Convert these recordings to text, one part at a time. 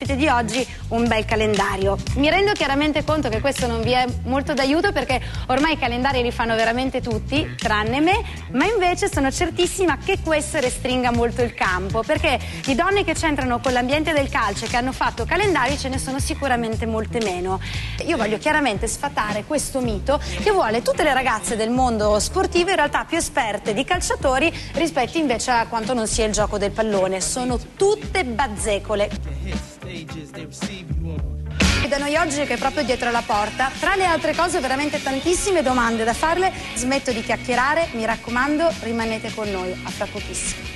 di oggi un bel calendario. Mi rendo chiaramente conto che questo non vi è molto d'aiuto perché ormai i calendari li fanno veramente tutti, tranne me, ma invece sono certissima che questo restringa molto il campo, perché di donne che c'entrano con l'ambiente del calcio e che hanno fatto calendari ce ne sono sicuramente molte meno. Io voglio chiaramente sfatare questo mito che vuole tutte le ragazze del mondo sportivo in realtà più esperte di calciatori rispetto invece a quanto non sia il gioco del pallone. Sono tutte bazzecole. E da noi oggi che è proprio dietro la porta, tra le altre cose veramente tantissime domande da farle. Smetto di chiacchierare, mi raccomando, rimanete con noi, a fra pochissimo.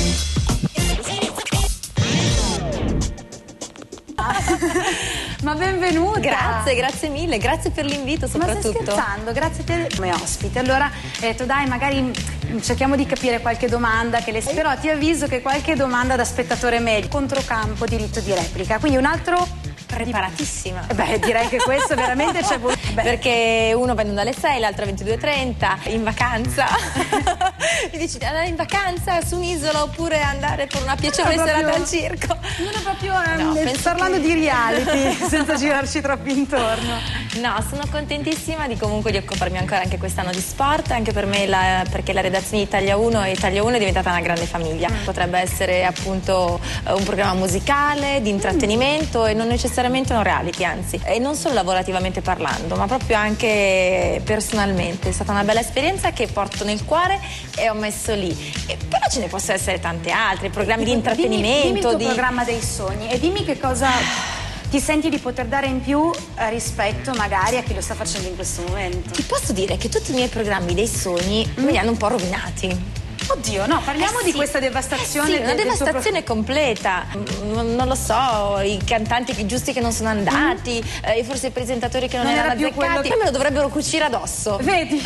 Ma benvenuta! Grazie mille, grazie per l'invito soprattutto. Ma stai scherzando? Grazie a te come ospite. Allora ho detto dai, magari cerchiamo di capire qualche domanda che però ti avviso che qualche domanda da spettatore medio. Controcampo, diritto di replica, quindi un altro preparatissima. Beh, direi che questo veramente c'è perché uno va dalle 6, l'altra 22:30 in vacanza. Mi dici di andare in vacanza su un'isola oppure andare per una piacevole serata al circo. Non è proprio parlando di reality senza girarci troppo intorno. No, sono contentissima di comunque di occuparmi ancora anche quest'anno di sport, anche per me perché la redazione di Italia 1 e Italia 1 è diventata una grande famiglia. Potrebbe essere appunto un programma musicale, di intrattenimento e non necessariamente un reality, anzi, e non solo lavorativamente parlando, ma proprio anche personalmente. È stata una bella esperienza che porto nel cuore e ho messo lì. Però ce ne possono essere tante altre, programmi di intrattenimento. Dimmi il tuo programma dei sogni e dimmi che cosa ti senti di poter dare in più rispetto magari a chi lo sta facendo in questo momento. Ti posso dire che tutti i miei programmi dei sogni me li hanno un po' rovinati. Oddio, no, parliamo di questa devastazione. Sì, una devastazione completa. Non lo so, i cantanti giusti che non sono andati, forse i presentatori che non erano azzeccati. Poi me lo dovrebbero cucire addosso. Vedi?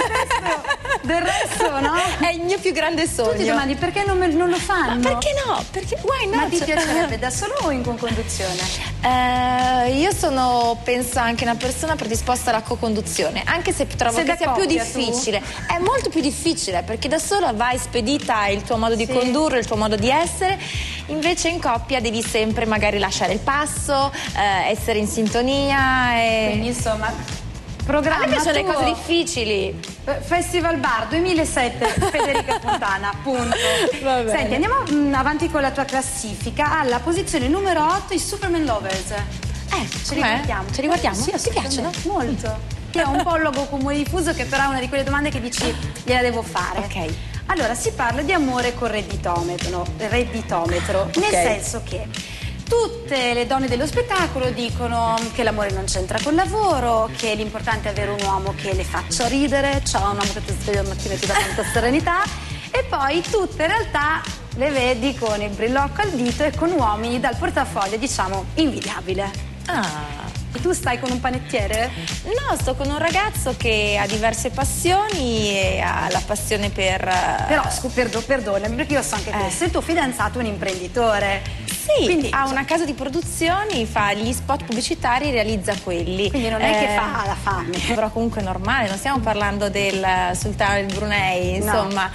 Del resto, no? È il mio più grande sogno. Tu ti domandi perché non lo fanno? Ma perché no? Perché why not? Ma ti piacerebbe da solo o in conduzione? Io penso anche una persona predisposta alla co-conduzione, anche se trovo che sia più difficile. È molto più difficile perché da solo vai spedita il tuo modo di condurre, il tuo modo di essere, invece in coppia devi sempre magari lasciare il passo, essere in sintonia quindi insomma programma. A me piacciono le cose difficili. Festival Bar 2007 Federica Fontana, punto. Senti, andiamo avanti con la tua classifica. Alla posizione numero 8 i Superman Lovers. Ce li guardiamo? Ce li guardiamo? Sì, ti piacciono? Molto. Io ho un po' il logo comune diffuso che però è una di quelle domande che dici gliela devo fare. Ok. Allora, si parla di amore con redditometro, nel senso che tutte le donne dello spettacolo dicono che l'amore non c'entra col lavoro, che l'importante è avere un uomo che le faccia ridere, c'è un uomo che ti sveglia al mattino e ti dà tanta serenità, e poi tutte in realtà le vedi con il brillocco al dito e con uomini dal portafoglio, diciamo, invidiabile. E tu stai con un panettiere? No, sto con un ragazzo che ha diverse passioni e ha la passione per... Però, perdonami, perché io so anche questo, il tuo fidanzato è un imprenditore. Sì, quindi ha una casa di produzioni, fa gli spot pubblicitari, realizza quelli. Quindi non è che fa la fame. Però comunque è normale, non stiamo parlando del sultano del Brunei, insomma.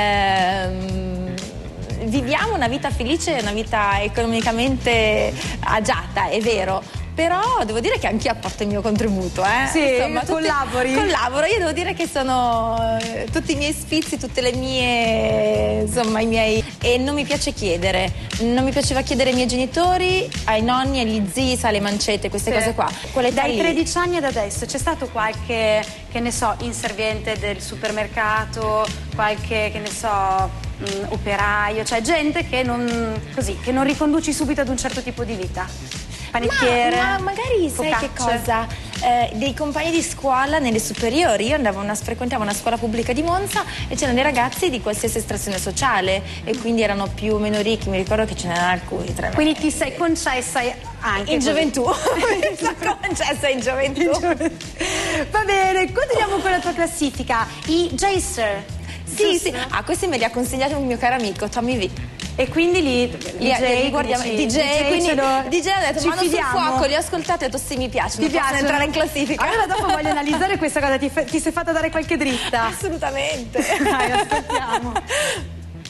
Viviamo una vita felice, una vita economicamente agiata, è vero. Però devo dire che anch'io apporto il mio contributo, Sì, insomma, collabori? Collaboro, io devo dire che sono tutti i miei sfizi, tutte le mie, insomma, i miei... E non mi piace chiedere, non mi piaceva chiedere ai miei genitori, ai nonni, agli zii, alle mancette, queste cose qua. Dai 13 anni ad adesso c'è stato qualche, che ne so, inserviente del supermercato, qualche, che ne so, operaio, cioè gente che non riconduci subito ad un certo tipo di vita? Panettiere, ma magari sai che cosa? Dei compagni di scuola nelle superiori. Io frequentavo una scuola pubblica di Monza e c'erano dei ragazzi di qualsiasi estrazione sociale e quindi erano più o meno ricchi. Mi ricordo che ce n'erano alcuni tra me. Quindi ti sei concessa anche in gioventù. Mi sono concessa in gioventù. Va bene, continuiamo con la tua classifica. I J-Sir. Sì. Questi me li ha consigliati un mio caro amico Tommy V. E quindi li guardiamo, DJ, quindi DJ ha detto mano sul fuoco, li ho ascoltati e ho detto sì, mi piacciono, possono entrare in classifica. Allora dopo voglio analizzare questa cosa, ti sei fatta dare qualche dritta? Assolutamente. Dai, aspettiamo.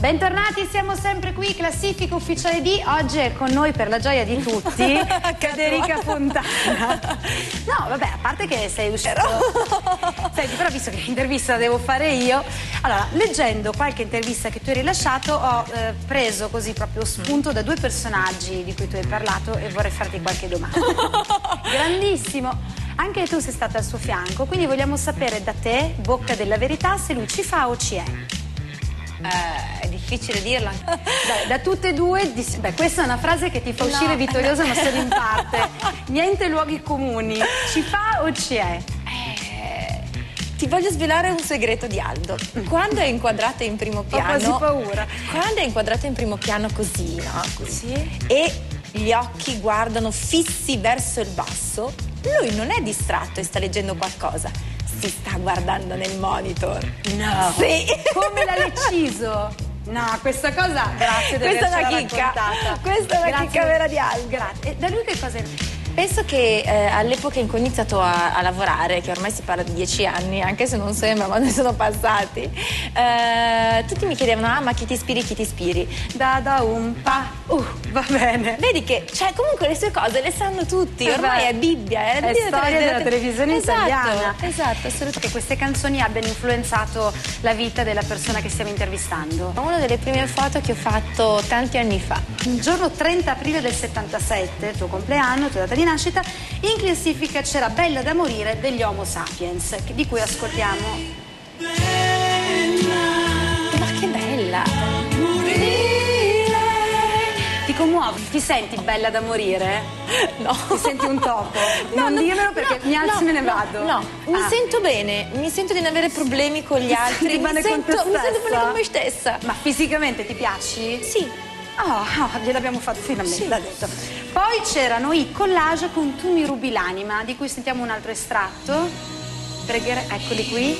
Bentornati, siamo sempre qui, classifica ufficiale D. Oggi è con noi, per la gioia di tutti, Federica Fontana. No, vabbè, a parte che sei uscito. Senti, però visto che l'intervista la devo fare io, allora, leggendo qualche intervista che tu hai rilasciato, ho preso così proprio spunto da due personaggi di cui tu hai parlato e vorrei farti qualche domanda. Grandissimo. Anche tu sei stata al suo fianco, quindi vogliamo sapere da te, bocca della verità, se lui ci fa o ci è. È difficile dirla. Da tutte e due, beh, questa è una frase che ti fa uscire vittoriosa, ma solo in parte. Niente luoghi comuni. Ci fa o ci è? Ti voglio svelare un segreto di Aldo. Quando è inquadrato in primo piano. Ho quasi paura. Quando è inquadrato in primo piano così, no? Così. E gli occhi guardano fissi verso il basso, lui non è distratto e sta leggendo qualcosa. Si sta guardando nel monitor. No. Sì. Come l'ha deciso? No, questa cosa, grazie di Questa è avercela una chicca. raccontata. Questa è una chicca vera di Aldo. Grazie. E da lui che cosa? Penso che all'epoca in cui ho iniziato a lavorare, che ormai si parla di 10 anni, anche se non sembra, ma ne sono passati, tutti mi chiedevano, ma chi ti ispiri, chi ti ispiri? Da un pa. Va bene. Vedi che, cioè, comunque le sue cose le sanno tutti, ormai è Bibbia, è storia della televisione italiana. Esatto, assolutamente. Che queste canzoni abbiano influenzato la vita della persona che stiamo intervistando. Una delle prime foto che ho fatto tanti anni fa. Il giorno 30 aprile del 77, il tuo compleanno, tua data di nascita, in classifica c'era Bella da morire degli Homo Sapiens, di cui ascoltiamo. Ma che bella! Ti commuovi? Ti senti bella da morire? No. Ti senti un topo? No, non dirmelo perché mi alzo e me ne vado. No, mi sento bene, mi sento di non avere problemi con gli altri, mi sento bene con me stessa. Ma fisicamente ti piaci? Sì. Gliel'abbiamo fatto finalmente, sì. l'ha detto. Poi c'erano i collage con Tu mi rubi l'anima, di cui sentiamo un altro estratto. Pregherei, eccoli qui.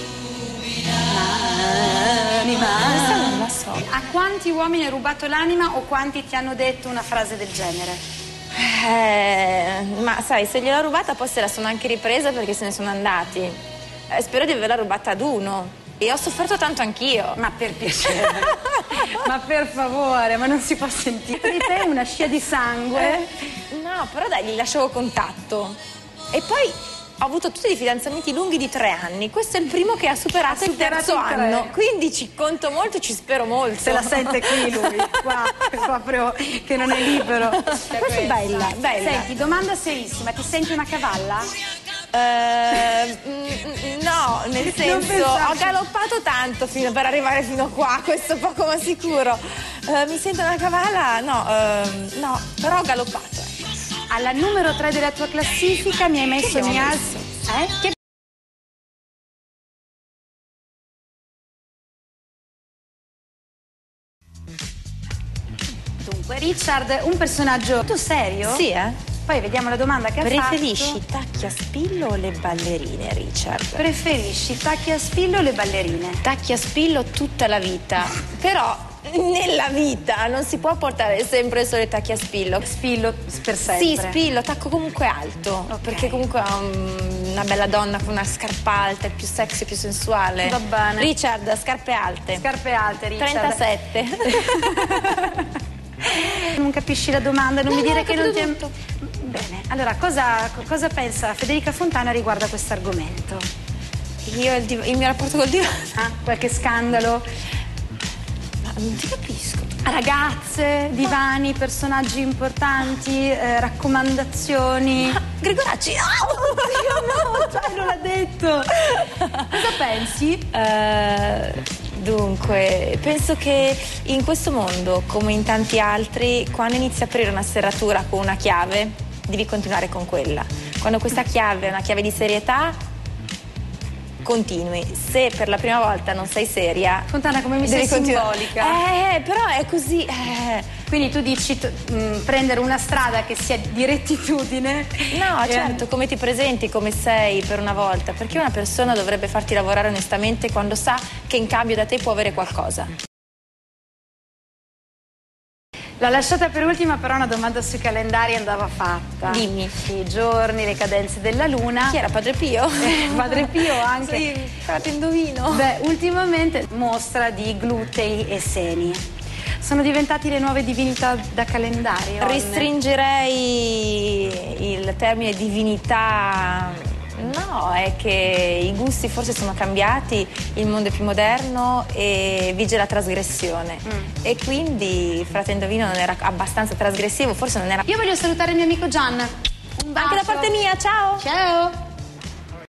L'anima. Questa non la so. A quanti uomini hai rubato l'anima o quanti ti hanno detto una frase del genere? Ma sai, se gliel'ho rubata poi se la sono anche ripresa perché se ne sono andati. Spero di averla rubata ad uno. E ho sofferto tanto anch'io. Ma per piacere. Ma per favore, ma non si può sentire. Di te una scia di sangue. No, però dai, gli lasciavo contatto. E poi ho avuto tutti dei fidanzamenti lunghi di 3 anni. Questo è il primo che ha superato il terzo anno. Quindi ci conto molto e ci spero molto. Se la sente qui lui, qua, proprio che non è libero. Questa è bella, bella. Senti, domanda serissima, ti senti una cavalla? No, nel senso, ho galoppato tanto per arrivare fino a qua, questo poco ma sicuro. Mi sento una cavalla? No, però ho galoppato. Alla numero 3 della tua classifica mi hai messo Che... Dunque, Richard, un personaggio tu serio? Sì, Poi vediamo la domanda che ha fatto. Preferisci tacchi a spillo o le ballerine, Richard? Preferisci tacchi a spillo o le ballerine? Tacchi a spillo tutta la vita. Però nella vita non si può portare sempre solo i tacchi a spillo. Spillo per sempre? Sì, spillo, tacco comunque alto. Okay. Perché comunque una bella donna con una scarpa alta è più sexy, più sensuale. Va bene. Richard, scarpe alte. Scarpe alte, Richard. 37. Non capisci la domanda, non mi dire che non ti... Tutto. Bene, allora cosa pensa Federica Fontana riguardo a questo argomento? Io il mio rapporto col divano. Qualche scandalo? Ma non ti capisco. Ragazze, divani, personaggi importanti, raccomandazioni. Gregoracci! No, cioè non l'ha detto. Cosa pensi? Dunque, penso che in questo mondo, come in tanti altri, quando inizi a aprire una serratura con una chiave, devi continuare con quella. Quando questa chiave è una chiave di serietà, continui. Se per la prima volta non sei seria, Fontana, come mi sei simbolica. Però è così. Quindi tu dici prendere una strada che sia di rettitudine. No, certo, come ti presenti, come sei per una volta. Perché una persona dovrebbe farti lavorare onestamente quando sa che in cambio da te può avere qualcosa. L'ho lasciata per ultima, però una domanda sui calendari andava fatta. Dimmi. I giorni, le cadenze della luna. Chi era Padre Pio? Padre Pio anche. Sì, frate indovino. Beh, ultimamente mostra di glutei e seni. Sono diventati le nuove divinità da calendario? Restringerei il termine divinità. No, è che i gusti forse sono cambiati, il mondo è più moderno e vige la trasgressione. E quindi Frate Indovino non era abbastanza trasgressivo, forse non era. Io voglio salutare il mio amico Gian. Un bacio. Anche da parte mia, ciao! Ciao!